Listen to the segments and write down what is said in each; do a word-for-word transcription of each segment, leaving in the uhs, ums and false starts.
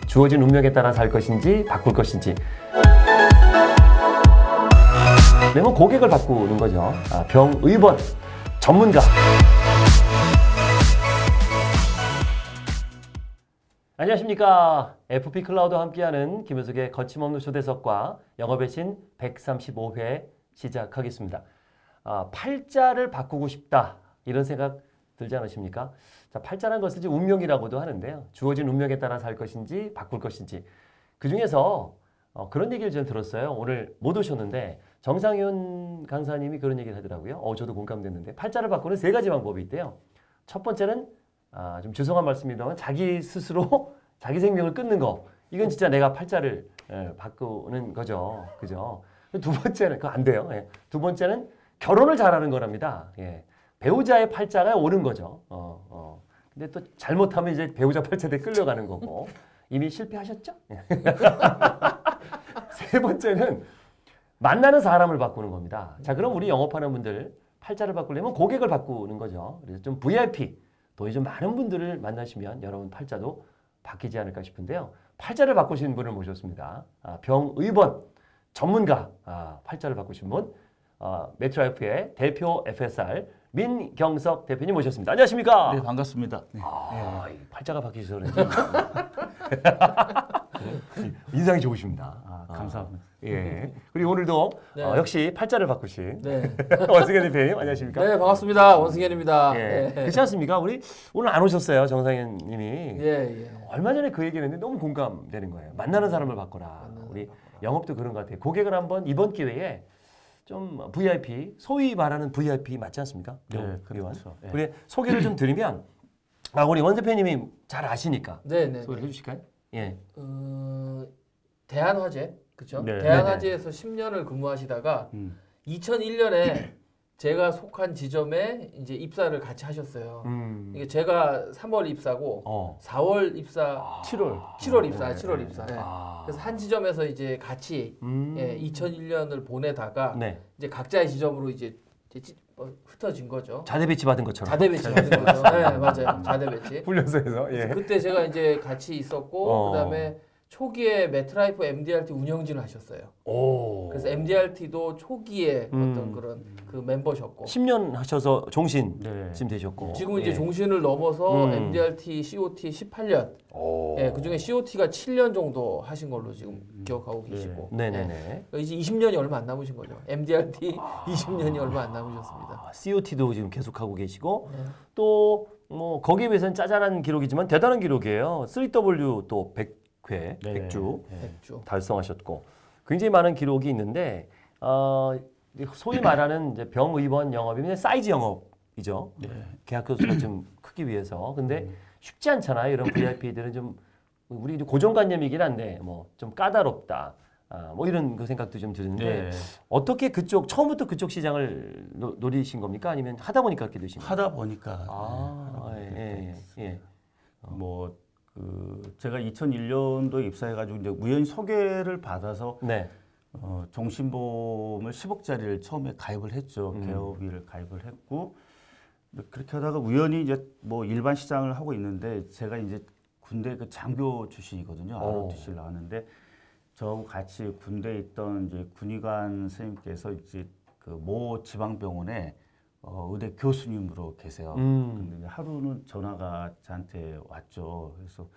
주어진 운명에 따라 살 것인지 바꿀 것인지. 그러면 고객을 바꾸는 거죠. 아, 병의원 전문가. 안녕하십니까. 에프피 클라우드와 함께하는 김효석의 거침없는 초대석과 영업의 신 백삼십오 회 시작하겠습니다. 아, 팔자를 바꾸고 싶다 이런 생각 들지 않으십니까? 자, 팔자라는 것을 이제 운명이라고도 하는데요. 주어진 운명에 따라 살 것인지 바꿀 것인지. 그 중에서 어, 그런 얘기를 전 들었어요. 오늘 못 오셨는데 정상윤 강사님이 그런 얘기를 하더라고요. 어, 저도 공감됐는데 팔자를 바꾸는 세 가지 방법이 있대요. 첫 번째는 아, 좀 죄송한 말씀입니다만 자기 스스로 자기 생명을 끊는 거. 이건 진짜 내가 팔자를 예, 바꾸는 거죠. 그죠? 두 번째는 그거 안 돼요. 예. 두 번째는 결혼을 잘하는 거랍니다. 예. 배우자의 팔자가 오는 거죠. 어, 어. 근데 또 잘못하면 이제 배우자 팔자에 끌려가는 거고. 이미 실패하셨죠? 세 번째는 만나는 사람을 바꾸는 겁니다. 자, 그럼 우리 영업하는 분들 팔자를 바꾸려면 고객을 바꾸는 거죠. 그래서 좀 브이아이피, 또 좀 많은 분들을 만나시면 여러분 팔자도 바뀌지 않을까 싶은데요. 팔자를 바꾸신 분을 모셨습니다. 아, 병의원 전문가, 아, 팔자를 바꾸신 분, 아, 메트라이프의 대표 에프에스알 민경석 대표님 모셨습니다. 안녕하십니까? 네, 반갑습니다. 네. 아, 네. 팔자가 바뀌셔서 그런지 인상이 좋으십니다. 아, 감사합니다. 아, 예. 그리고 오늘도 네. 어, 역시 팔자를 바꾸신 네. 원승현 대표님 안녕하십니까? 네, 반갑습니다. 원승현입니다. 예. 예. 그렇지 않습니까? 우리 오늘 안 오셨어요, 정상현 님이. 예, 예. 얼마 전에 그 얘기를 했는데 너무 공감되는 거예요. 만나는 사람을 바꿔라. 우리 영업도 그런 것 같아요. 고객을 한번 이번 기회에 좀 브이아이피, 소위 말하는 브이아이피 맞지 않습니까? 네, 그렇죠. 네. 우리 소개를 좀 드리면 아, 우리 원 대표님이 잘 아시니까 네, 네. 소개를 해주실까요? 예. 어, 대한화재, 그렇죠? 네. 대한화재에서 십 년을 근무하시다가 음. 이천일 년에 제가 속한 지점에 이제 입사를 같이 하셨어요. 음. 이게 제가 삼월 입사고 어. 사월 입사, 칠월. 칠월 입사, 네, 칠월 네, 입사. 네. 예. 아. 그래서 한 지점에서 이제 같이 음. 예, 이천일 년을 보내다가 네. 이제 각자의 지점으로 이제, 이제 찌- 어, 흩어진 거죠. 자대 배치 받은 것처럼. 자대 배치 받은 거죠. 네, 맞아요. 자대 배치. 훈련소에서. 예. 그때 제가 이제 같이 있었고 어. 그다음에 초기에 메트라이프 엠디알티 운영진을 하셨어요. 오. 그래서 엠디알티도 초기에 음. 어떤 그런 그 멤버셨고 십 년 하셔서 종신 네. 지금 되셨고. 지금은 이제 예. 종신을 넘어서 음. 엠디알티, 씨오티 십팔 년. 오. 예, 그중에 씨오티가 칠 년 정도 하신 걸로 지금 기억하고 계시고. 네네네. 예. 그러니까 이제 이십 년이 얼마 안 남으신 거죠. 엠디알티 이십 년이 얼마 안 남으셨습니다. 아, 씨오티도 지금 계속 하고 계시고 네. 또 뭐 거기에 비해서는 짜잘한 기록이지만 대단한 기록이에요. 쓰리 더블유 또 백 회, 네. 백 주 네. 백주. 달성하셨고 굉장히 많은 기록이 있는데 어, 소위 말하는 이제 병의원 영업이면 사이즈 영업이죠. 네. 계약 수가 좀 크기 위해서. 근데 음. 쉽지 않잖아요. 이런 브이아이피들은 좀 우리 이제 고정관념이긴 한데 뭐 좀 까다롭다. 아, 뭐 이런 그 생각도 좀 드는데 네. 어떻게 그쪽 처음부터 그쪽 시장을 노, 노리신 겁니까? 아니면 하다 보니까 그렇게 되신 겁니까? 하다 보니까 아, 네, 예, 예, 예. 뭐 그 제가 이천일 년도 입사해가지고 이제 우연히 소개를 받아서 네. 어, 종신보험을 십억짜리를 처음에 가입을 했죠. 음. 개업일을 가입을 했고 그렇게 하다가 우연히 이제 뭐 일반 시장을 하고 있는데 제가 이제 군대 그 장교 출신이거든요. 알아티씨를 나왔는데 저하고 같이 군대에 있던 이제 군의관 선생님께서 이제 그 모 지방병원에 어, 의대 교수님으로 계세요. 음. 근데 이제 하루는 전화가 저한테 왔죠. 그래서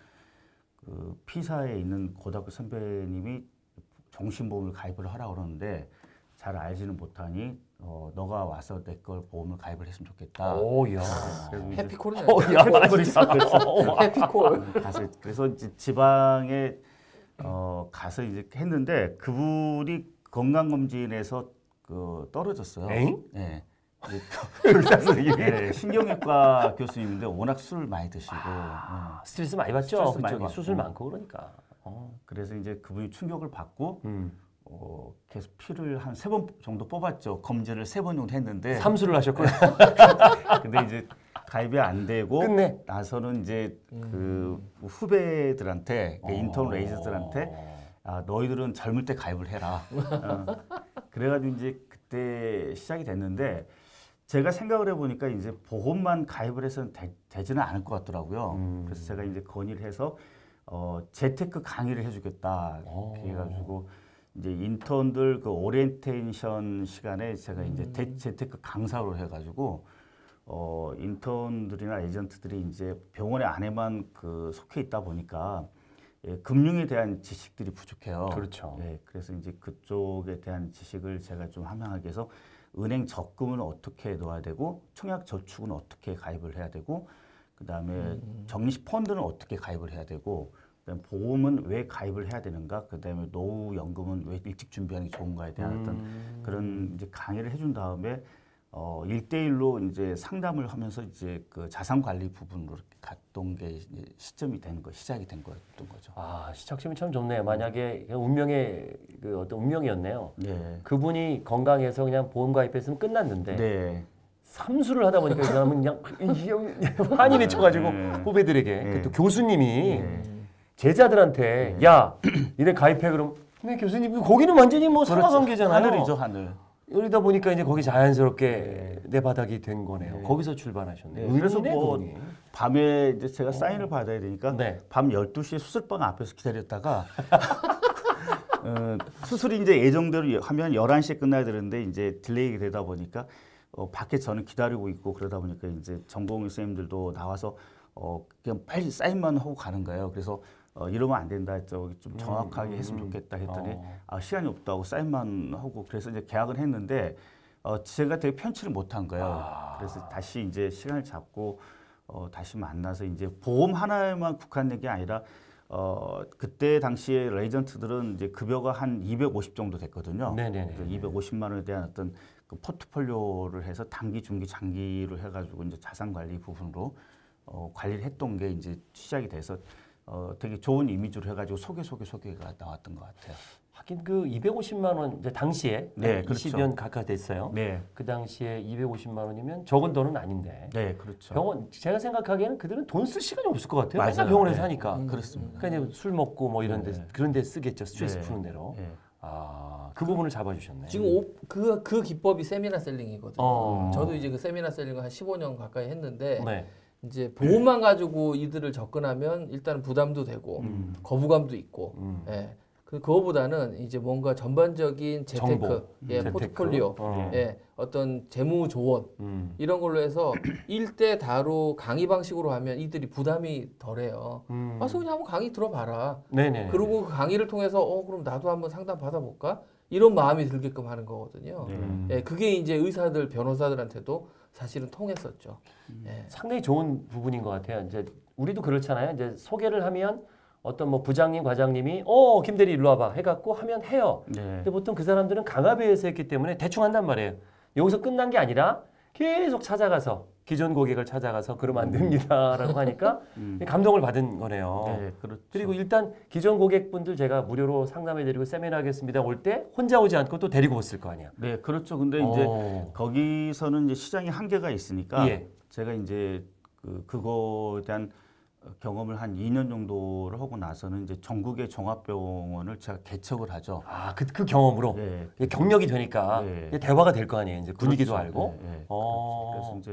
그 피사에 있는 고등학교 선배님이 종신보험을 가입을 하라고 그러는데 잘 알지는 못하니 어, 너가 와서 내 걸 보험을 가입을 했으면 좋겠다. 오, 야. 그래서 이제 해피콜이네. 어, 야, 진짜. 해피콜. 가서 그래서 이제 지방에 어, 가서 이제 했는데 그분이 건강검진에서 그 떨어졌어요. 에잉? 네. 의사 선생님이? 네, 신경외과 교수님인데 워낙 술을 많이 드시고 아, 네. 스트레스 많이 받죠. 스트레스 많이 그쪽이 받고. 수술 많고 그러니까. 어. 그래서 이제 그분이 충격을 받고 음. 어, 계속 피를 한 세 번 정도 뽑았죠. 검진을 세 번 정도 했는데 삼수를 하셨구나. 근데 이제 가입이 안 되고 끝내. 나서는 이제 음. 그 후배들한테 그 어. 인턴 레이저들한테 아, 너희들은 젊을 때 가입을 해라. 어. 그래가지고 이제 그때 시작이 됐는데 제가 생각을 해보니까 이제 보험만 가입을 해서는 되, 되지는 않을 것 같더라고요. 음. 그래서 제가 이제 건의를 해서 어, 재테크 강의를 해주겠다. 오. 이렇게 해가지고 이제 인턴들 그 오리엔테이션 시간에 제가 이제 음. 대, 재테크 강사로 해가지고 어, 인턴들이나 에이전트들이 이제 병원의 안에만 그 속해 있다 보니까 예, 금융에 대한 지식들이 부족해요. 그렇죠. 예, 그래서 이제 그쪽에 대한 지식을 제가 좀 함양하기 위해서 은행 적금은 어떻게 넣어야 되고 청약 저축은 어떻게 가입을 해야 되고 그다음에 음. 적립식 펀드는 어떻게 가입을 해야 되고 그다음에 보험은 왜 가입을 해야 되는가 그다음에 노후 연금은 왜 일찍 준비하는 게 좋은가에 대한 어떤 음. 그런 이제 강의를 해준 다음에 어, 일대일로 이제 상담을 하면서 이제 그 자산 관리 부분으로 이렇게 갔던 게 이제 시점이 된 거, 시작이 된 거였던 거죠. 아, 시착심이 참 좋네요. 만약에 운명의 그 어떤 운명이었네요. 네. 그분이 건강해서 그냥 보험 가입했으면 끝났는데 네. 삼수를 하다 보니까 이 사람은 그냥 환히 맺혀가지고 네. 후배들에게 네. 또 교수님이 네. 제자들한테 네. 야, 이래 가입해 그럼 근데 교수님 거기는 완전히 뭐 상하관계잖아요. 하늘이죠, 하늘. 이러다 보니까 이제 거기 자연스럽게 네. 내 바닥이 된 거네요. 네. 거기서 출발하셨네요. 네. 그래서 의리네, 뭐 그분이. 밤에 이제 제가 사인을 받아야 되니까 네. 밤 열두 시에 수술방 앞에서 기다렸다가 어, 수술이 이제 예정대로 하면 열한 시에 끝나야 되는데 이제 딜레이 되다 보니까 어, 밖에 저는 기다리고 있고 그러다 보니까 이제 전공의 선생님들도 나와서 어, 그냥 빨리 사인만 하고 가는 거예요. 그래서 어, 이러면 안 된다. 저기 좀 정확하게 했으면 좋겠다 했더니 어. 아, 시간이 없다고 사인만 하고 그래서 이제 계약을 했는데 어, 제가 되게 편치를 못한 거예요. 아. 그래서 다시 이제 시간을 잡고 어, 다시 만나서 이제 보험 하나에만 국한된 게 아니라 어, 그때 당시에 레이전트들은 이제 급여가 한 이백오십 정도 됐거든요. 네네네. 그래서 이백오십만 원에 대한 어떤 그 포트폴리오를 해서 단기, 중기, 장기로 해가지고 이제 자산 관리 부분으로 어, 관리를 했던 게 이제 시작이 돼서 어, 되게 좋은 이미지로 해가지고 소개, 소개, 소개가 나왔던 것 같아요. 하긴 그 이백오십만 원 이제 당시에 네, 이십 그렇죠. 년 가까이 됐어요. 네, 그 당시에 이백오십만 원이면 적은 돈은 아닌데 네, 그렇죠. 병원 제가 생각하기에는 그들은 돈 쓸 시간이 없을 것 같아요. 맞아요. 맨날 병원에서 네. 하니까. 음. 그렇습니다. 그러니까 이제 술 먹고 뭐 이런 데 네. 그런 데 쓰겠죠. 스트레스 네. 푸는 대로. 네. 아, 그 부분을 잡아주셨네. 지금 그 그 기법이 세미나 셀링이거든요. 어. 저도 이제 그 세미나 셀링을 한 십오 년 가까이 했는데 네. 이제 보험만 가지고 이들을 접근하면 일단 부담도 되고 음. 거부감도 있고, 음. 예. 그 그거보다는 이제 뭔가 전반적인 재테크, 정보, 예, 재테크. 포트폴리오, 어. 예, 어떤 재무 조언 음. 이런 걸로 해서 일대 다로 강의 방식으로 하면 이들이 부담이 덜해요. 음. 와서 그냥 한번 강의 들어봐라. 네네. 그리고 그 강의를 통해서 어 그럼 나도 한번 상담 받아볼까? 이런 마음이 들게끔 하는 거거든요. 네. 음. 예, 그게 이제 의사들, 변호사들한테도 사실은 통했었죠. 예. 상당히 좋은 부분인 것 같아요. 이제 우리도 그렇잖아요. 이제 소개를 하면 어떤 뭐 부장님, 과장님이 어 김대리 일로 와봐 해갖고 하면 해요. 네. 근데 보통 그 사람들은 강압에서 했기 때문에 대충 한단 말이에요. 여기서 끝난 게 아니라 계속 찾아가서 기존 고객을 찾아가서 그러면 안 됩니다라고 하니까 음. 감동을 받은 거네요. 네, 그렇죠. 그리고 일단 기존 고객분들 제가 무료로 상담해드리고 세미나 하겠습니다 올 때 혼자 오지 않고 또 데리고 왔을 거 아니야. 네, 그렇죠. 근데 이제 어. 거기서는 이제 시장이 한계가 있으니까 예. 제가 이제 그 그거에 대한 경험을 한 이 년 정도를 하고 나서는 이제 전국의 종합병원을 제가 개척을 하죠. 아, 그, 그 경험으로 네. 이게 경력이 되니까 네. 이게 대화가 될 거 아니에요. 이제 분위기도 그렇죠. 알고. 네, 네. 어. 그래서 이제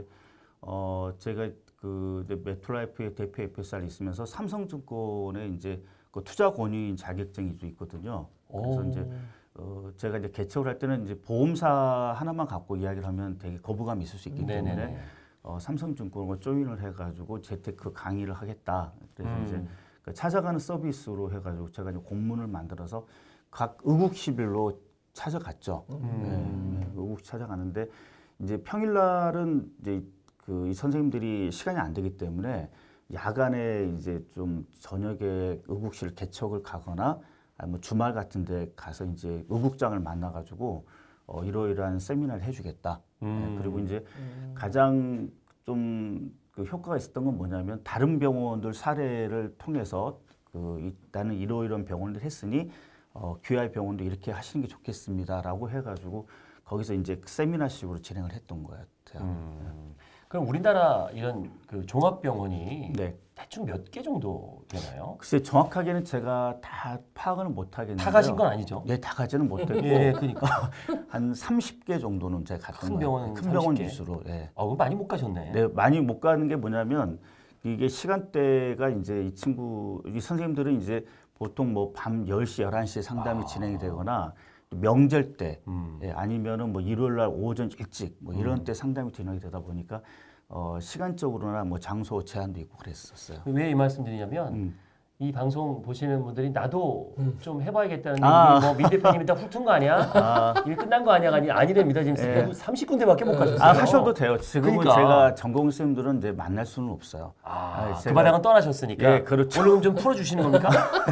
어 제가 그 이제 메트라이프의 대표 에프에스알이 있으면서 삼성증권에 이제 그 투자 권유인 자격증이 또 있거든요. 그래서 오. 이제 어 제가 이제 개척을 할 때는 이제 보험사 하나만 갖고 이야기를 하면 되게 거부감이 있을 수 있기 때문에 네네네. 어, 삼성증권과 조인을 해가지고 재테크 강의를 하겠다. 그래서 음. 이제 그 찾아가는 서비스로 해가지고 제가 이제 공문을 만들어서 각 의국십일로 찾아갔죠. 음. 네, 네, 의국 찾아가는데 이제 평일날은 이제 그 이 선생님들이 시간이 안 되기 때문에 야간에 이제 좀 저녁에 의국실 개척을 가거나 아니면 주말 같은데 가서 이제 의국장을 만나가지고 어, 이러이러한 세미나를 해주겠다. 음. 네, 그리고 이제 음. 가장 좀 그 효과가 있었던 건 뭐냐면 다른 병원들 사례를 통해서 그 이, 나는 이러이러한 병원을 했으니 어, 귀하의 병원도 이렇게 하시는 게 좋겠습니다라고 해가지고 거기서 이제 세미나식으로 진행을 했던 것 같아요. 음. 그럼 우리나라 이런 그 종합병원이 네. 대충 몇 개 정도 되나요? 글쎄 정확하게는 제가 다 파악은 못 하겠는데요. 다 가신 건 아니죠? 네, 다 가지는 못했고 예, 그러니까. 한 삼십 개 정도는 제가 갔던 큰 거예요. 병원 큰 병원 삼십 개? 위주로. 예. 아, 그럼 많이 못 가셨네. 네, 많이 못 가는 게 뭐냐면 이게 시간대가 이제 이 친구, 이 선생님들은 이제 보통 뭐 밤 열 시, 열한 시에 상담이 아. 진행이 되거나 명절 때 음. 예, 아니면은 뭐 일요일 날 오전 일찍 뭐 이런 음. 때 상담이 진행이 되다 보니까 어, 시간적으로나 뭐 장소 제한도 있고 그랬었어요. 왜 이 말씀 드리냐면 음. 이 방송 보시는 분들이 나도 음. 좀 해봐야겠다는 아. 우리 뭐민 대표님이 다 훑은 거 아니야? 아, 일 끝난 거 아니야? 아니 아니랍니다. 지금 예. 삼십 군데밖에 못 가셨어요. 아, 하셔도 돼요. 지금은 그러니까. 제가 전공 선생님들은 이제 만날 수는 없어요. 아, 아, 그 제가- 반항은 떠나셨으니까. 예, 그렇죠. 오늘 그럼 좀 풀어주시는 겁니까?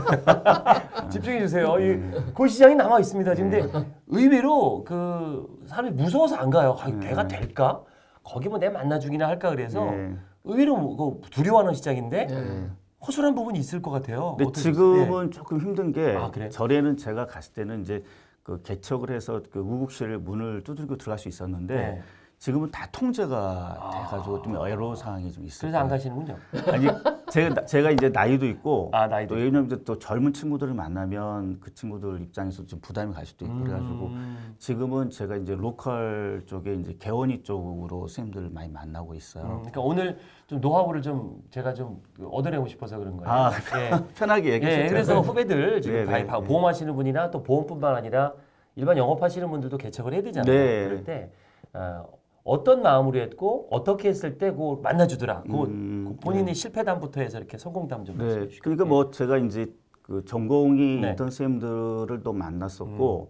집중해 주세요. 이 고시장이 남아 있습니다. 지금 근데 의외로 그 사람이 무서워서 안 가요. 아, 내가 될까? 거기 뭐 내 만나주기나 할까 그래서 예. 의외로 뭐 그 두려워하는 시장인데 예. 허술한 부분이 있을 것 같아요. 근데 어떠셨어요? 지금은 조금 힘든 게 아, 그래요? 전에는 제가 갔을 때는 이제 그 개척을 해서 그 우국실 문을 두들겨 들어갈 수 있었는데 네. 지금은 다 통제가 돼가지고 좀 애로 사항이 좀 있어요. 그래서 안 가시는군요. 아니 제가 제가 이제 나이도 있고 아, 나이도 또 왜냐면 이제 또 젊은 친구들을 만나면 그 친구들 입장에서 좀 부담이 갈 수도 있고 그래가지고 음. 지금은 제가 이제 로컬 쪽에 이제 개원이 쪽으로 선생님들을 많이 만나고 있어요. 음, 그러니까 오늘 좀 노하우를 좀 제가 좀 얻어내고 싶어서 그런 거예요. 아, 예. 편하게 얘기해 예, 그래서 후배들 지금 네, 다 네, 바- 네. 보험하시는 분이나 또 보험뿐만 아니라 일반 영업하시는 분들도 개척을 해야 되잖아요. 네. 그럴 때 어, 어떤 마음으로 했고 어떻게 했을 때 그거 만나주더라. 그 음, 본인의 실패담부터 해서 이렇게 성공담 좀 말씀해 네, 주시죠. 그러니까 뭐 제가 이제 그 전공이 네. 있던 선생님들을 또 만났었고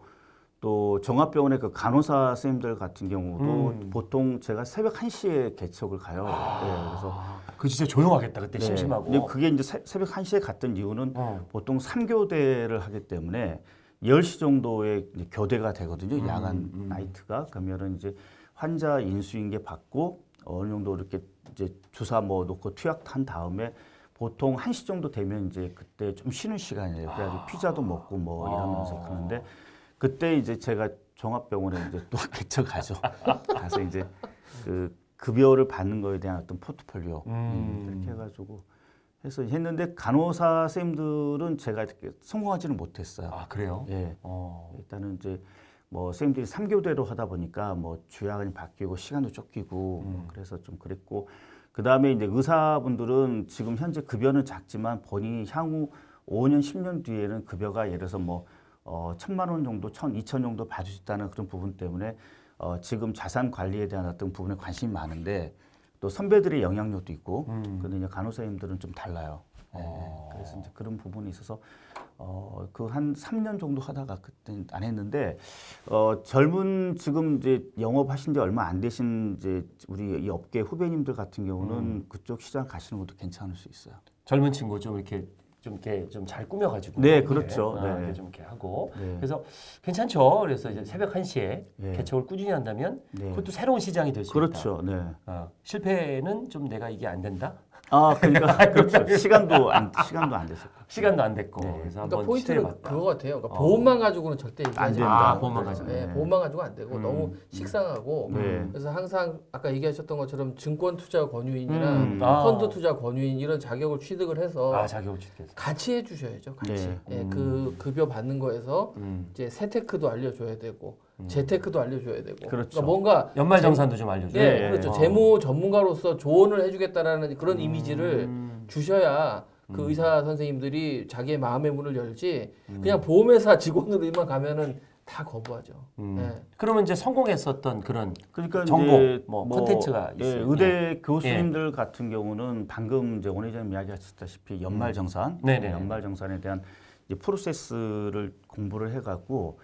또 종합병원의 그 간호사 선생님들 같은 경우도 음. 보통 제가 새벽 한 시에 개척을 가요. 네, 그래서 아, 그 진짜 조용하겠다 그때 네, 심심하고. 근데 그게 이제 새- 새벽 한 시에 갔던 이유는 어. 보통 삼 교대를 하기 때문에 열 시 정도에 이제 교대가 되거든요. 음, 야간 음. 나이트가. 그러면은 이제 환자 인수인계 받고 어느 정도 이렇게 이제 주사 뭐 놓고 투약한 다음에 보통 한 시 정도 되면 이제 그때 좀 쉬는 시간이에요. 그래가지고 피자도 먹고 뭐 이러면서 아. 그러는데 그때 이제 제가 종합병원에 이제 또 개척하죠. 가서 이제 그 급여를 받는 거에 대한 어떤 포트폴리오 음. 음, 이렇게 해가지고 해서 했는데 간호사 선생님들은 제가 이렇게 성공하지는 못했어요. 아 그래요? 예, 어. 일단은 이제 뭐 선생님들이 삼 교대로 하다 보니까 뭐 주야간이 바뀌고 시간도 쫓기고 음. 뭐 그래서 좀 그랬고 그 다음에 이제 의사분들은 지금 현재 급여는 작지만 본인이 향후 오 년, 십 년 뒤에는 급여가 예를 들어서 뭐 어, 천만 원 정도, 천, 이천 정도 받을 수 있다는 그런 부분 때문에 어, 지금 자산 관리에 대한 어떤 부분에 관심이 많은데 또 선배들의 영향력도 있고 음. 근데 이제 간호사님들은 좀 달라요. 예, 어. 그래서 이제 그런 부분이 있어서 어, 그 한 삼 년 정도 하다가 그때 안 했는데 어, 젊은 지금 이제 영업하신 지 얼마 안 되신 이제 우리 이 업계 후배님들 같은 경우는 음. 그쪽 시장 가시는 것도 괜찮을 수 있어요. 젊은 친구 좀 이렇게 좀 이렇게 좀 잘 꾸며가지고 네, 이렇게, 그렇죠. 어, 네. 이렇게 좀 이렇게 하고 네. 그래서 괜찮죠. 그래서 이제 새벽 한 시에 네. 개척을 꾸준히 한다면 네. 그것도 새로운 시장이 될 수 있다. 그렇죠. 네. 어, 실패는 좀 내가 이게 안 된다. 아, 그러니까 그렇죠. 시간도 안 시간도 안 됐을 거예요. 시간도 안 됐고 네. 그래서 그러니까 한번 포인트는 시도해봤다. 그거 같아요. 그러니까 어. 보험만 가지고는 절대 안 얘기하지 된다. 않아요. 아, 보험만 가지고. 네, 네. 보험만 가지고 안 되고 음. 너무 식상하고 네. 그래서 항상 아까 얘기하셨던 것처럼 증권 투자 권유인이나 음. 아. 펀드 투자 권유인 이런 자격을 취득을 해서 아 자격을 취득해서. 같이 해주셔야죠. 같이. 네. 예, 음. 그 급여 받는 거에서 음. 이제 세테크도 알려줘야 되고 음. 재테크도 알려줘야 되고. 그렇죠. 그러니까 뭔가 연말정산도 좀 알려줘요. 예, 네. 그렇죠. 어. 재무 전문가로서 조언을 해주겠다라는 그런 이미지를 음. 주셔야 그 음. 의사 선생님들이 자기의 마음의 문을 열지 음. 그냥 보험회사 직원으로만 가면은 다 거부하죠. 음. 예. 그러면 이제 성공했었던 그런 그러니까 전공, 이제 뭐 콘텐츠가 예, 있어요. 의대 교수님들 같은 경우는 방금 이제 원 회장님 이야기하셨다시피 연말정산, 음. 네네. 연말정산에 대한 이제 프로세스를 공부를 해갖고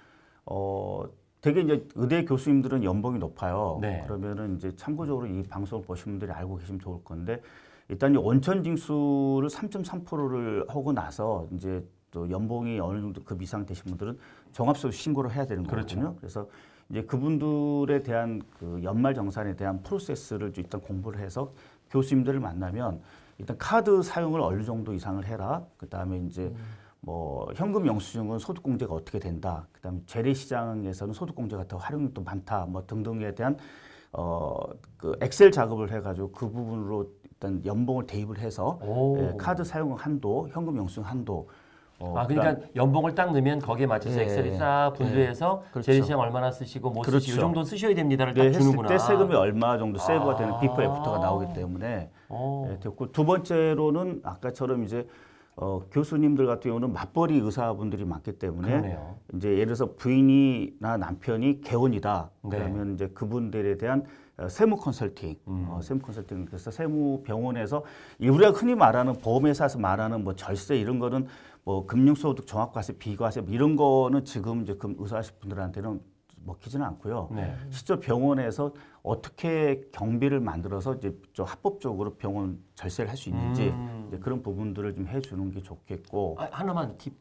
어 되게 이제 의대 교수님들은 연봉이 높아요. 네. 그러면은 이제 참고적으로 이 방송을 보신 분들이 알고 계시면 좋을 건데 일단 이 원천 징수를 삼 점 삼 퍼센트를 하고 나서 이제 또 연봉이 어느 정도 급 이상 되신 분들은 종합소득 신고를 해야 되는 그렇죠. 거거든요. 그래서 이제 그분들에 대한 그 연말 정산에 대한 프로세스를 좀 일단 공부를 해서 교수님들을 만나면 일단 카드 사용을 어느 정도 이상을 해라. 그 다음에 이제 음. 뭐 현금 영수증은 소득공제가 어떻게 된다. 그 다음에 재래시장에서는 소득공제가 더 활용이 또 많다. 뭐 등등에 대한 어 그 엑셀 작업을 해가지고 그 부분으로 일단 연봉을 대입을 해서 오. 예, 카드 사용 한도, 현금 영수증 한도 어, 아 그러니까 연봉을 딱 넣으면 거기에 맞춰서 예, 엑셀이 싹 분류해서 그렇죠. 재래시장 얼마나 쓰시고 뭐 그렇죠. 쓰시고 이 정도 쓰셔야 됩니다를 네, 딱 했을 주는구나. 때 세금이 얼마 정도 세이브가 되는 아. 비포 애프터가 나오기 때문에 어. 예, 됐고 두 번째로는 아까처럼 이제 어, 교수님들 같은 경우는 맞벌이 의사분들이 많기 때문에 그러네요. 이제 예를 들어서 부인이나 남편이 개혼이다. 네. 그러면 이제 그분들에 대한 어, 세무 컨설팅, 음. 어, 세무 컨설팅 그래서 세무 병원에서 우리가 흔히 말하는 보험회사에서 말하는 뭐 절세 이런 거는 뭐 금융소득 종합과세, 비과세 뭐 이런 거는 지금 이제 금 의사하실 분들한테는 먹히지는 않고요. 네. 실제 병원에서 어떻게 경비를 만들어서 이제 좀 합법적으로 병원 절세를 할 수 있는지 음. 이제 그런 부분들을 좀 해주는 게 좋겠고 아, 하나만 팁.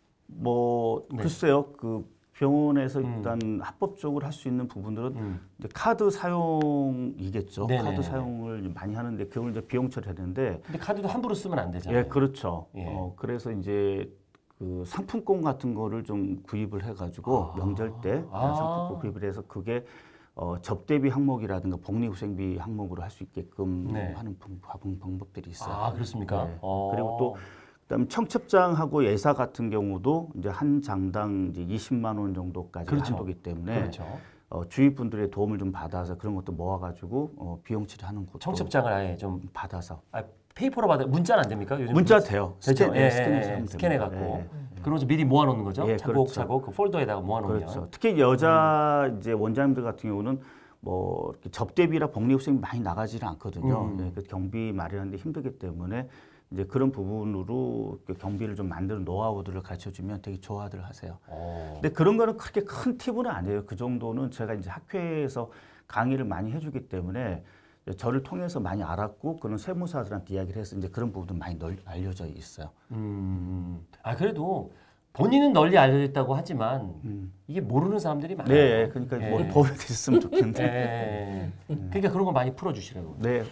뭐 네. 글쎄요 그 병원에서 음. 일단 합법적으로 할 수 있는 부분들은 음. 이제 카드 사용이겠죠. 네네네네. 카드 사용을 많이 하는데 그걸 이제 비용 처리했는데 근데 카드도 함부로 쓰면 안 되잖아요. 예 그렇죠. 예. 어, 그래서 이제 그 상품권 같은 거를 좀 구입을 해가지고 아. 명절 때 아. 상품권 구입을 해서 그게 어, 접대비 항목이라든가 복리후생비 항목으로 할 수 있게끔 네. 하는 방, 방, 방법들이 있어요. 아 그렇습니까? 네. 어. 그리고 또 그다음 청첩장하고 예사 같은 경우도 이제 한 장당 이제 이십만 원 정도까지 그렇죠. 한도기 때문에 그렇죠. 어, 주위 분들의 도움을 좀 받아서 그런 것도 모아가지고 어, 비용 처리하는 것도 청첩장을 아예 좀 받아서 아, 페이퍼로 받아 문자는 안 됩니까? 요즘 문자 돼요. 되죠. 스캔, 예, 예, 예, 스캔해서 예, 하면 스캔해 됩니다. 갖고 예, 예. 그러면서 미리 모아놓는 거죠. 예, 차곡차곡 그 폴더에다가 모아놓으면. 그렇죠. 특히 여자 이제 원장님들 같은 경우는 뭐 이렇게 접대비라 복리후생이 많이 나가지는 않거든요. 음. 예, 그 경비 마련하는데 힘들기 때문에 이제 그런 부분으로 그 경비를 좀 만드는 노하우들을 가르쳐주면 되게 좋아들 하세요. 어. 근데 그런 거는 그렇게 큰 팁은 아니에요. 그 정도는 제가 이제 학회에서 강의를 많이 해주기 때문에 저를 통해서 많이 알았고 그런 세무사들한테 이야기를 해서 이제 그런 부분도 많이 널, 알려져 있어요. 음. 아 그래도 본인은 널리 알려졌다고 하지만 음. 이게 모르는 사람들이 많아요. 네, 그러니까 예. 뭘 보여드렸으면 좋겠는데. 예. 그러니까 그런 거 많이 풀어주시라고. 네.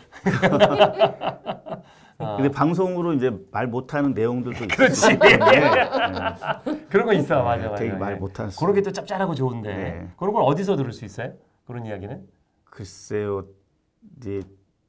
아. 근데 방송으로 이제 말 못하는 내용들도 그렇지. 있기 때문에 네. 그런 거 있어, 맞아, 맞아. 되게 말 예. 못하는 그런 게 또 짭짤하고 좋은데 네. 그런 걸 어디서 들을 수 있어요? 그런 이야기는? 글쎄요, 이제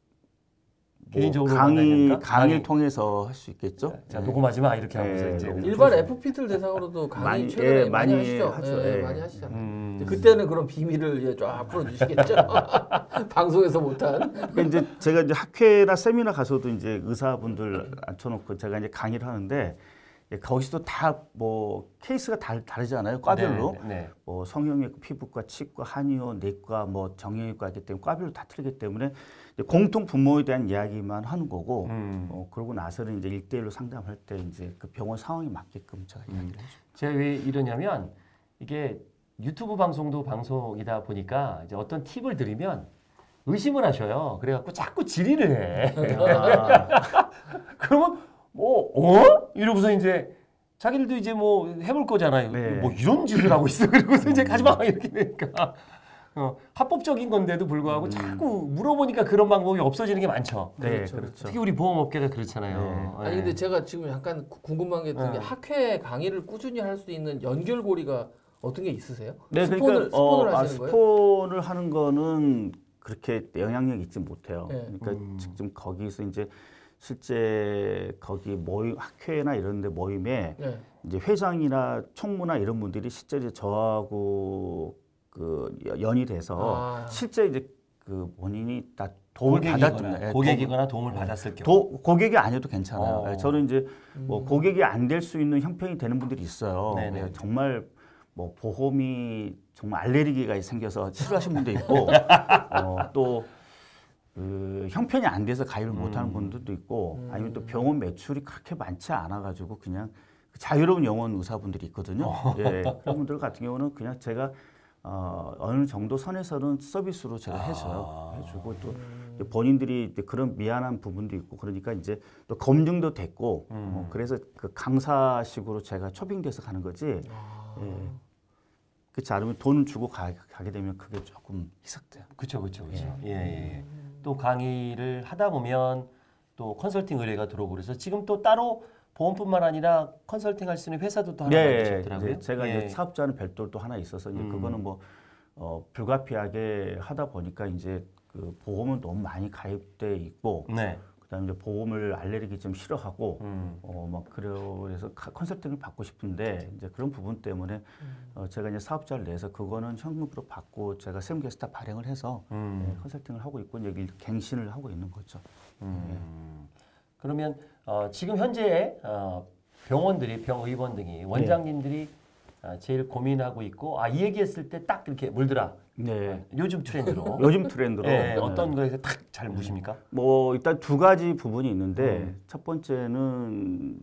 뭐 개인적으로 강의 만나니까? 강의를 강의. 통해서 할 수 있겠죠. 자 녹음하지 마 이렇게 하면서 네, 이제 녹음. 일반 에프피들 대상으로도 강의 많이, 최근에 예, 많이, 많이 하시죠. 하죠. 예, 예. 많이 하시잖아요. 음. 근데 그때는 그런 비밀을 이제 쫙 풀어주시겠죠. 방송에서 못한. 그러니까 이제 제가 이제 학회나 세미나 가서도 이제 의사분들 앉혀놓고 제가 이제 강의를 하는데 예, 거기서도 다 뭐 케이스가 다 다르잖아요. 과별로. 네, 네. 뭐 성형외과, 피부과, 치과, 한의원, 내과, 뭐 정형외과이기 때문에 과별로 다 틀리기 때문에 이제 공통 분모에 대한 이야기만 하는 거고 음. 어, 그러고 나서는 이제 일대일로 상담할 때 이제 그 병원 상황에 맞게끔 제가 음. 이야기를 해줘. 제가 왜 이러냐면 이게 유튜브 방송도 방송이다 보니까 이제 어떤 팁을 드리면 의심을 하셔요. 그래갖고 자꾸 질의를 해. 아, 그러면 뭐 어? 이러고서 이제 자기들도 이제 뭐 해볼 거잖아요. 네. 뭐 이런 짓을 하고 있어. 그러고서 이제 가지 마 이렇게 되니까 어, 합법적인 건데도 불구하고 음. 자꾸 물어보니까 그런 방법이 없어지는 게 많죠. 네, 그렇죠. 그렇죠. 특히 우리 보험업계가 그렇잖아요. 네. 아니 근데 제가 지금 약간 구- 궁금한 게 있던 게 네. 학회 강의를 꾸준히 할 수 있는 연결고리가 어떤 게 있으세요? 네, 스폰을, 그러니까 스폰을 어, 아, 하시는 거예요? 스폰을 하는 거는 그렇게 영향력 있지 못해요. 네. 그러니까 음. 지금 거기서 이제 실제 거기 모임 학회나 이런 데 모임에 네. 이제 회장이나 총무나 이런 분들이 실제 이제 저하고 그 연이 돼서 아. 실제 이제 그 본인이 다 도움을 고객이거나, 받았던 예, 고객이거나 도움을 받았을 경우. 도, 고객이 아니어도 괜찮아요. 어. 예, 저는 이제 뭐 음. 고객이 안 될 수 있는 형편이 되는 분들이 있어요. 네네. 예, 정말 뭐 보험이 정말 알레르기가 생겨서 싫어하시는 분도 있고 어, 또 그 형편이 안 돼서 가입을 못하는 음. 분들도 있고 음. 아니면 또 병원 매출이 그렇게 많지 않아가지고 그냥 자유로운 영혼 의사분들이 있거든요. 어. 예, 그런 분들 같은 경우는 그냥 제가 어, 어느 정도 선에서는 서비스로 제가 해줘요. 아. 해주고 또 음. 본인들이 이제 그런 미안한 부분도 있고 그러니까 이제 또 검증도 됐고 음. 어, 그래서 그 강사식으로 제가 초빙돼서 가는 거지. 아. 예. 그렇지 않으면 돈 주고 가, 가게 되면 그게 조금 희석돼요. 그렇죠, 그렇죠, 그렇죠. 예, 예. 예. 또 강의를 하다 보면 또 컨설팅 의뢰가 들어오고 그래서 지금 또 따로 보험뿐만 아니라 컨설팅 할 수 있는 회사도 또 하나 만드셨더라고요. 네, 이제 제가 예. 이제 사업자는 별도로 또 하나 있어서 이제 음. 그거는 뭐 어, 불가피하게 하다 보니까 이제 그 보험은 너무 많이 가입돼 있고 네. 그다음에 이제 보험을 알레르기 좀 싫어하고 음. 어막 그래서 컨설팅을 받고 싶은데 이제 그런 부분 때문에 음. 어 제가 이제 사업자를 내서 그거는 현금으로 받고 제가 세무계에서 다 발행을 해서 음. 네, 컨설팅을 하고 있고 이제 갱신을 하고 있는 거죠. 음. 그러면 어, 지금 현재 어, 병원들이 병의원 등이 원장님들이 아, 제일 고민하고 있고 아 이 얘기했을 때 딱 이렇게 물더라. 네. 요즘 트렌드로. 요즘 트렌드로 네, 네. 어떤 거에서 딱 잘 무십니까? 뭐 일단 두 가지 부분이 있는데 음. 첫 번째는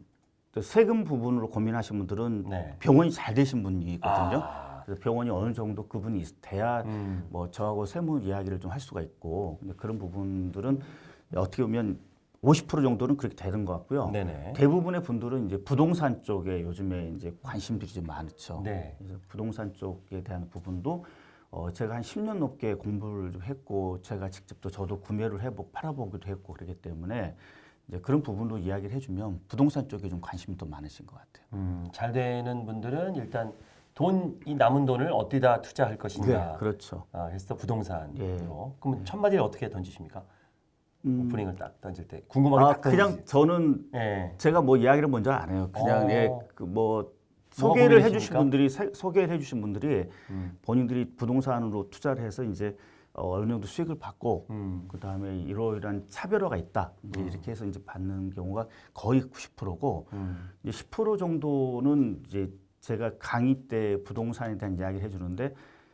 세금 부분으로 고민하신 분들은 네. 병원이 잘 되신 분이 있거든요. 아. 그래서 병원이 어느 정도 그분이 돼야 음. 뭐 저하고 세무 이야기를 좀 할 수가 있고 근데 그런 부분들은 어떻게 보면 오십 퍼센트 정도는 그렇게 되는 것 같고요. 네네. 대부분의 분들은 이제 부동산 쪽에 요즘에 이제 관심들이 좀 많죠. 네. 그래서 부동산 쪽에 대한 부분도 어 제가 한 십 년 넘게 공부를 좀 했고 제가 직접 또 저도 구매를 해보고 팔아보기도 했고 그렇기 때문에 이제 그런 부분도 이야기를 해주면 부동산 쪽에 좀 관심이 더 많으신 것 같아요. 음, 잘 되는 분들은 일단 돈이 남은 돈을 어디다 투자할 것인가. 네, 그렇죠. 아, 해서 부동산으로. 예. 그럼 첫 마디를 어떻게 던지십니까? 음, 오프닝을 딱 던질 때 궁금하게 아 딱 그냥 던지지. 저는 예. 제가 뭐 이야기를 먼저 안 해요. 그냥 어. 예, 그 뭐 소개를 고민이십니까? 해주신 분들이 세- 소개를 해주신 분들이 음. 본인들이 부동산으로 투자를 해서 이제 어, 어느 정도 수익을 받고 음. 그 다음에 이러이러한 차별화가 있다 이제 이렇게 해서 이제 받는 경우가 거의 구십 퍼센트고 음. 이제 십 퍼센트 정도는 이제 제가 강의 때 부동산에 대한 이야기를 해주는데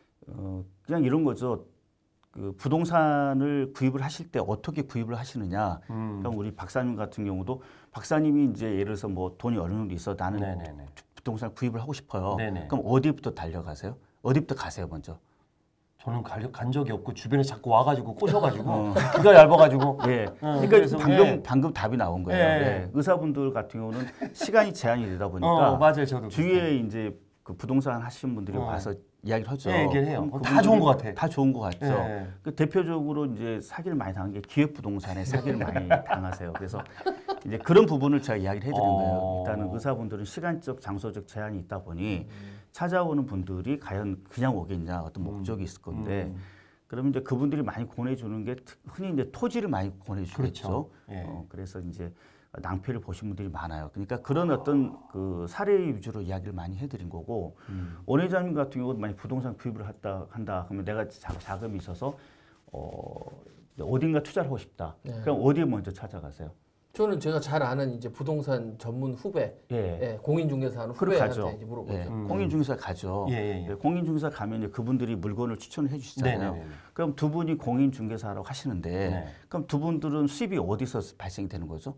어, 그냥 이런 거죠. 그 부동산을 구입을 하실 때 어떻게 구입을 하시느냐. 음. 그럼 우리 박사님 같은 경우도 박사님이 이제 예를 들어서 뭐 돈이 어느 정도 있어 나는 네네네. 부동산 구입을 하고 싶어요. 네네. 그럼 어디부터 달려가세요? 어디부터 가세요 먼저? 저는 갈, 간 적이 없고 주변에 자꾸 와가지고 꼬셔가지고 어. 귀가 얇아가지고. 예. 어, 그러니까 그래서, 방금 예. 방금 답이 나온 거예요. 예. 예. 의사분들 같은 경우는 시간이 제한이 되다 보니까 어, 맞아요, 저도. 주위에 이제 그 부동산 하시는 분들이 어. 와서 이야기를 하죠. 예, 얘기를 해요. 그럼 어, 다 좋은 것 같아. 다 좋은 것 같죠. 예. 그 대표적으로 이제 사기를 많이 당한 게 기획부동산에 사기를 많이 당하세요. 그래서 이제 그런 부분을 제가 이야기를 해드린 어. 거예요. 일단은 의사분들은 시간적, 장소적 제한이 있다 보니 찾아오는 분들이 과연 그냥 오겠냐 어떤 목적이 있을 건데 음. 그러면 이제 그분들이 많이 권해주는 게 흔히 이제 토지를 많이 권해주겠죠. 그렇죠. 예. 어, 그래서 이제 낭패를 보신 분들이 많아요. 그러니까 그런 어떤 그 사례 위주로 이야기를 많이 해드린 거고 음. 원 회장님 같은 경우도 만약 부동산 구입을 한다 한다 그러면 내가 자, 자금이 있어서 어, 어딘가 투자를 하고 싶다. 네. 그럼 어디에 먼저 찾아가세요? 저는 제가 잘 아는 이제 부동산 전문 후배, 예, 예, 공인중개사 하는 그걸 가죠. 후배한테 이제 물어보죠. 예. 음. 공인중개사 가죠. 예, 예, 예. 예, 공인중개사 가면 이제 그분들이 물건을 추천을 해주시잖아요. 네네네. 그럼 두 분이 공인중개사라고 하시는데 네. 그럼 두 분들은 수입이 어디서 발생이 되는 거죠?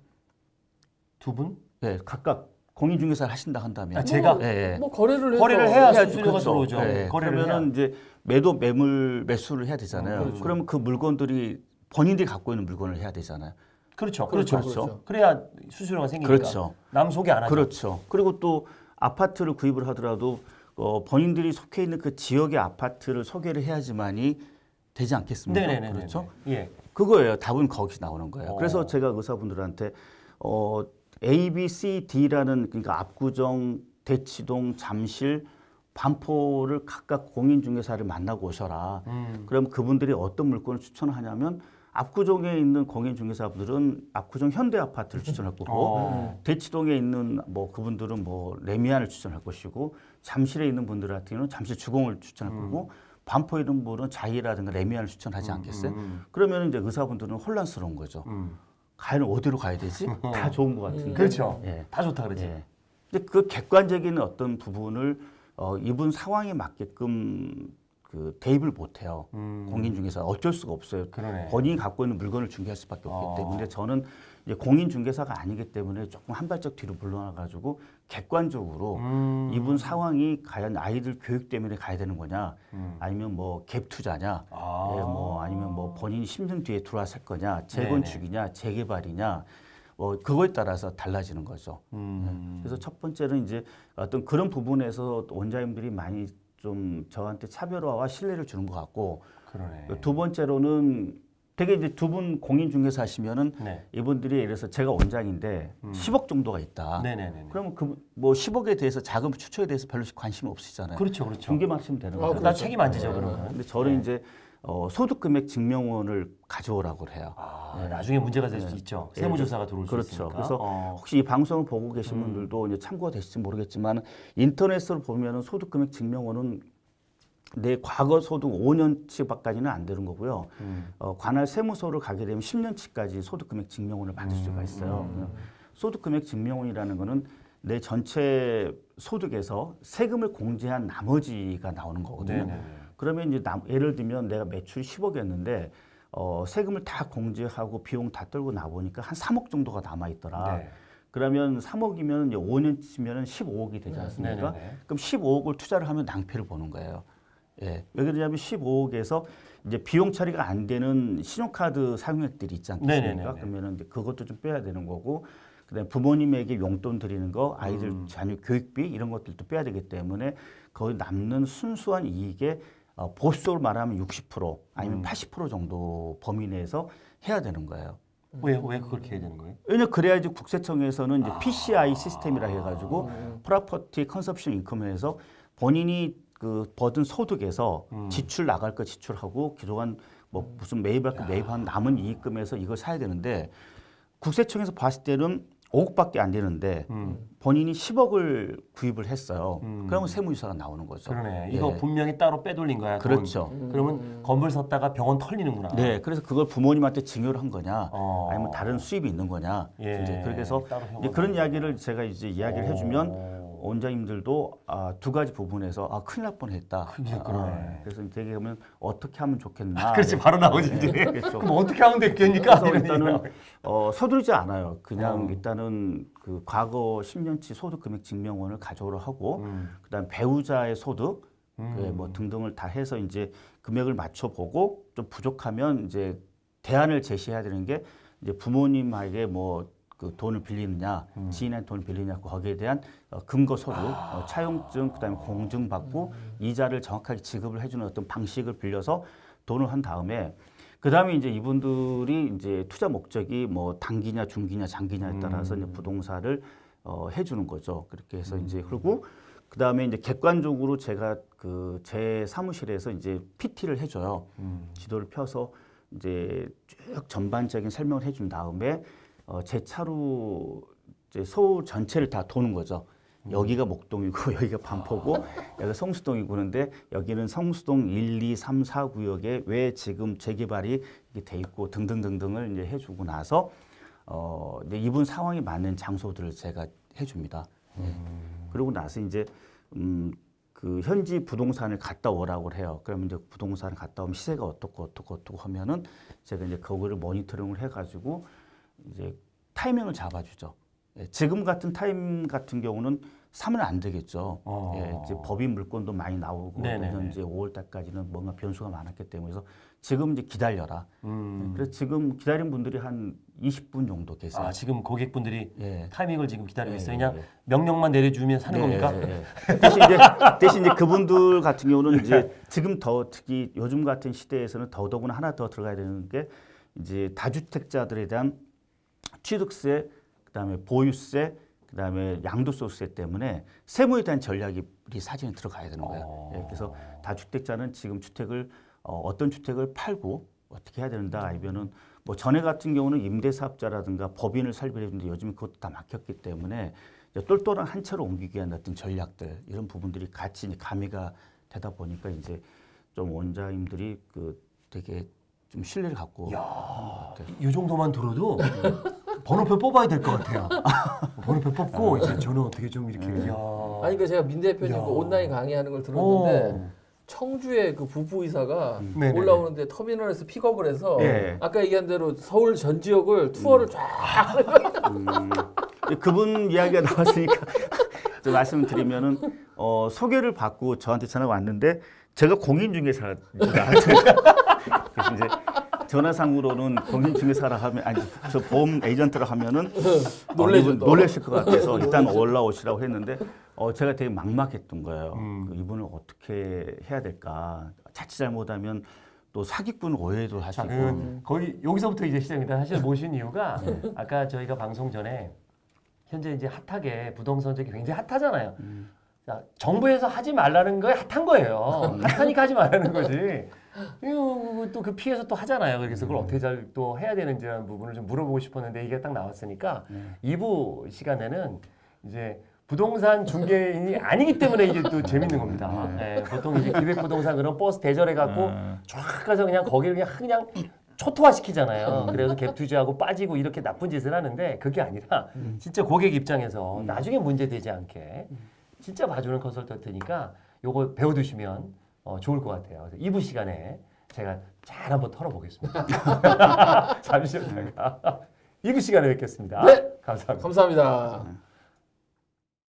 두 분? 예, 각각 공인중개사를 하신다 한다면 아, 제가? 뭐, 예, 예. 뭐 거래를 해서 거래를 해야 해야죠. 수수료가 그렇죠. 들어오죠. 예, 거래를 그러면은 해야. 이제 매도 매물 매수를 해야 되잖아요. 음, 그렇죠. 그러면 그 물건들이 본인들이 갖고 있는 물건을 해야 되잖아요. 그렇죠. 그렇죠, 그렇죠. 그렇죠. 그래야 수수료가 생기니까. 그렇죠. 남 소개 안 하죠. 그렇죠. 그리고 또 아파트를 구입을 하더라도 어, 본인들이 속해 있는 그 지역의 아파트를 소개를 해야지만이 되지 않겠습니까? 네네네. 그렇죠. 예. 그거예요. 답은 거기서 나오는 거예요. 어. 그래서 제가 의사분들한테 어, A, B, C, D라는 그러니까 압구정, 대치동, 잠실, 반포를 각각 공인중개사를 만나고 오셔라. 음. 그럼 그분들이 어떤 물건을 추천하냐면 압구정에 있는 공인중개사분들은 압구정 현대아파트를 추천할 거고 어. 대치동에 있는 뭐 그분들은 뭐 레미안을 추천할 것이고 잠실에 있는 분들한테는 잠실 주공을 추천할 거고 반포에 있는 분은 자이라든가 레미안을 추천하지 않겠어요? 음. 그러면 이제 의사분들은 혼란스러운 거죠. 음. 과연 어디로 가야 되지? 다 좋은 것 같은데. 그렇죠. 예. 다 좋다 그러지. 예. 근데 그 객관적인 어떤 부분을 어, 이분 상황에 맞게끔 그 대입을 못해요. 음. 공인중개사 어쩔 수가 없어요. 그러네. 본인이 갖고 있는 물건을 중개할 수밖에 없기 어. 때문에 저는 이제 공인중개사가 아니기 때문에 조금 한 발짝 뒤로 물러나가지고 객관적으로 음. 이분 상황이 과연 아이들 교육 때문에 가야 되는 거냐, 음. 아니면 뭐 갭 투자냐, 아. 예, 뭐 아니면 뭐 본인이 십 년 뒤에 들어왔을 거냐, 재건축이냐, 재개발이냐, 뭐 그거에 따라서 달라지는 거죠. 음. 그래서 첫 번째는 이제 어떤 그런 부분에서 원장님들이 많이 좀 저한테 차별화와 신뢰를 주는 것 같고, 그러네. 두 번째로는 되게 이제 두 분 공인중개사 하시면은 네. 이분들이 예를 들어서 제가 원장인데 십억 정도가 있다. 네네네. 그러면 그 뭐 십억에 대해서 자금 추초에 대해서 별로 관심이 없으시잖아요. 그렇죠, 그렇죠. 중개만 하시면 되는 아, 거죠. 나 그렇죠. 책임 안 지죠 네. 그러면. 근데 저는 네. 이제 어, 소득금액 증명원을 가져오라고 해요. 아, 네. 나중에 문제가 될 수 네. 있죠. 네. 세무조사가 들어올 그렇죠. 수 있으니까. 그래서 어. 혹시 이 방송을 보고 계신 음. 분들도 이제 참고가 되실지 모르겠지만 인터넷으로 보면은 소득금액 증명원은 내 과거 소득 오 년치밖까지는 안 되는 거고요. 음. 어, 관할 세무서를 가게 되면 십 년치까지 소득금액 증명원을 받을 수가 있어요. 음. 소득금액 증명원이라는 거는 내 전체 소득에서 세금을 공제한 나머지가 나오는 거거든요. 네네. 그러면 이제 남, 예를 들면 내가 매출이 십억이었는데 어, 세금을 다 공제하고 비용 다 떨고 나보니까 한 삼억 정도가 남아 있더라. 네. 그러면 삼억이면 이제 오 년치면 십오억이 되지 않습니까? 네네네. 그럼 십오억을 투자를 하면 낭패를 보는 거예요. 예. 왜 그러냐면 십오억에서 이제 비용 처리가 안 되는 신용카드 사용액들이 있지 않겠습니까? 네네네네. 그러면은 이제 그것도 좀 빼야 되는 거고, 그다음에 부모님에게 용돈 드리는 거, 아이들 음. 자녀 교육비 이런 것들도 빼야 되기 때문에 거의 남는 순수한 이익의 어, 보수적으로 말하면 육십 퍼센트 아니면 음. 팔십 퍼센트 정도 범위 내에서 해야 되는 거예요. 왜, 왜 그렇게 해야 되는 거예요? 왜냐 그래야지 국세청에서는 이제 아. 피씨아이 시스템이라 해가지고 음. 프로퍼티 컨섭션 인컴에서 본인이 그 받은 소득에서 음. 지출 나갈 거 지출하고 그동안 뭐 무슨 매입할 거 매입한 남은 이익금에서 이걸 사야 되는데 국세청에서 봤을 때는 오억밖에 안 되는데 음. 본인이 십억을 구입을 했어요. 음. 그러면 세무유사가 나오는 거죠. 그러네. 예. 이거 분명히 따로 빼돌린 거야. 돈. 그렇죠. 음. 그러면 건물 샀다가 병원 털리는구나. 네, 그래서 그걸 부모님한테 증여를 한 거냐, 어. 아니면 다른 수입이 있는 거냐, 예. 이제 그렇게 해서 따로 이제 그런 형은 이야기를 제가 이제 이야기를 해주면 어. 원장님들도 아, 두 가지 부분에서 아 큰일 날 뻔했다. 그게 그러네. 그래서 되게 그러면 어떻게 하면 좋겠나. 그렇지, 바로 나오지. 네, 이제. 그렇죠. 그럼 어떻게 하면 됐겠니까? 그래서 일단은 어, 서두르지 않아요. 그냥 어. 일단은 그 과거 십 년치 소득금액 증명원을 가져오라 하고, 음. 그다음 배우자의 소득, 음. 그 뭐 등등을 다 해서 이제 금액을 맞춰 보고 좀 부족하면 이제 대안을 제시해야 되는 게 이제 부모님에게 뭐 그 돈을 빌리느냐, 음. 지인한테 돈을 빌리느냐 거기에 대한 어, 근거 소득, 어, 차용증, 그다음에 공증 받고 이자를 정확하게 지급을 해주는 어떤 방식을 빌려서 돈을 한 다음에 그다음에 이제 이분들이 이제 투자 목적이 뭐 단기냐, 중기냐, 장기냐에 따라서 이제 부동산을 어, 해주는 거죠. 그렇게 해서 이제 그리고 그다음에 이제 객관적으로 제가 그 제 사무실에서 이제 피티를 해줘요. 음. 지도를 펴서 이제 쭉 전반적인 설명을 해준 다음에 어, 제 차로 이제 서울 전체를 다 도는 거죠. 여기가 목동이고 여기가 반포고 여기가 성수동이고 그런데 여기는 성수동 일, 이, 삼, 사 구역에 왜 지금 재개발이 이렇게 돼 있고 등등등등을 이제 해주고 나서 어, 이제 이분 상황이 맞는 장소들을 제가 해줍니다. 예. 그러고 나서 이제 음, 그 현지 부동산을 갔다 오라고 해요. 그러면 이제 부동산을 갔다 오면 시세가 어떻고 어떻고 어떻고 하면은 제가 이제 그거를 모니터링을 해가지고 이제 타이밍을 잡아주죠. 예, 지금 같은 타임 같은 경우는 사면 안 되겠죠. 어. 예, 이제 법인 물건도 많이 나오고 네네네. 현재 오월 달까지는 뭔가 변수가 많았기 때문에 그래서 지금 이제 기다려라. 음. 그래서 지금 기다린 분들이 한 이십 분 정도 계세요. 아, 지금 고객분들이 예. 타이밍을 지금 기다리고 예, 있어요. 그냥 예. 명령만 내려주면 사는 네, 겁니까? 예, 예. 대신 이제 대신 이제 그분들 같은 경우는 이제 지금 더 특히 요즘 같은 시대에서는 더더구나 하나 더 들어가야 되는 게 이제 다주택자들에 대한 취득세, 그다음에 보유세, 그다음에 양도소득세 때문에 세무에 대한 전략이 사진에 들어가야 되는 거예요. 어. 예, 그래서 다주택자는 지금 주택을 어, 어떤 주택을 팔고 어떻게 해야 된다. 아니면은 뭐 전에 같은 경우는 임대사업자라든가 법인을 설립해 주는데 요즘에 그것도 다 막혔기 때문에 이제 똘똘한 한 채로 옮기기 위한 어떤 전략들 이런 부분들이 같이 이제 가미가 되다 보니까 이제 좀 원장님들이 그 되게 좀 신뢰를 갖고 야, 이 정도만 들어도 번호표 뽑아야 될 것 같아요. 번호표 뽑고 이제 저는 어떻게 좀 이렇게. 네. 야. 아니 그 제가 민 대표님 야. 그 온라인 강의하는 걸 들었는데 오. 청주의 그 부부이사가 네네네. 올라오는데 터미널에서 픽업을 해서 예. 아까 얘기한 대로 서울 전 지역을 투어를 쫙 하는 거예요. 음, 그분 이야기가 나왔으니까 좀 말씀을 드리면은 어, 소개를 받고 저한테 전화가 왔는데 제가 공인중개사입니다. 그래서 이제 전화상으로는 공인중개사라 하면 아니 저 보험 에이전트라 하면은 놀래죠, 어, 이분 또. 놀라실 것 같아서 일단 올라오시라고 했는데 어, 제가 되게 막막했던 거예요. 음. 그 이분을 어떻게 해야 될까? 자칫 잘못하면 또 사기꾼 오해도 자, 하시고 그 거의 여기서부터 이제 시작입니다. 사실 모신 이유가 네. 아까 저희가 방송 전에 현재 이제 핫하게 부동산 쪽이 굉장히 핫하잖아요. 음. 자, 정부에서 하지 말라는 거에 핫한 거예요. 핫하니까 하지 말라는 거지. 또 그 피해서 또 하잖아요. 그래서 그걸 어떻게 잘 또 해야 되는지라는 부분을 좀 물어보고 싶었는데 이게 딱 나왔으니까 네. 이 부 시간에는 이제 부동산 중개인이 아니기 때문에 이제 또 재밌는 겁니다. 네, 보통 이제 기획부동산 그런 버스 대절해 갖고 음. 쫙 가서 그냥 거기를 그냥 그냥 초토화 시키잖아요. 그래서 갭 투자하고 빠지고 이렇게 나쁜 짓을 하는데 그게 아니라 진짜 고객 입장에서 나중에 문제 되지 않게 진짜 봐주는 컨설턴트니까 요거 배워두시면 어, 좋을 것 같아요. 그래서 이 부 시간에 제가 잘 한번 털어보겠습니다. 잠시 쉬었다가 이 부 시간에 뵙겠습니다. 네. 감사합니다. 감사합니다.